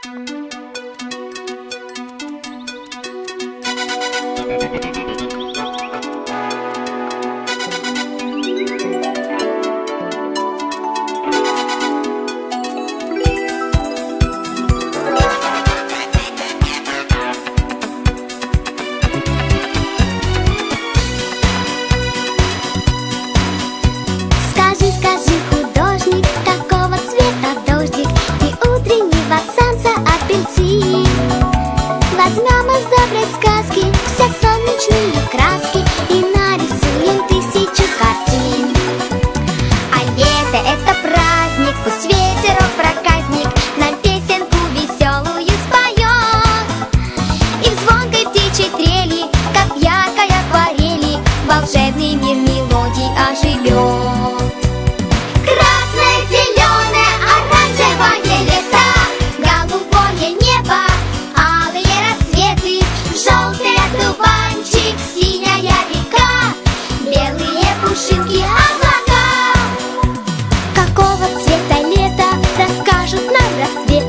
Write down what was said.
Скажи, скажи, художник, какого цвета дождик и утреннего солнца апельсин? Возьмем из доброй сказки все солнечные краски и нарисуем тысячу картин. А лето — это праздник, пусть ветерок проказник нам песенку веселую споет. И в звонкой птичьей трели, как в яркой акварели, волшебный мир мелодий оживет. Красное, зеленое, оранжевое лето, голубое небо, алые рассветы, желтый одуванчик, синяя река, белые пушинки, облака. Какого цвета лето, расскажут нам рассветы.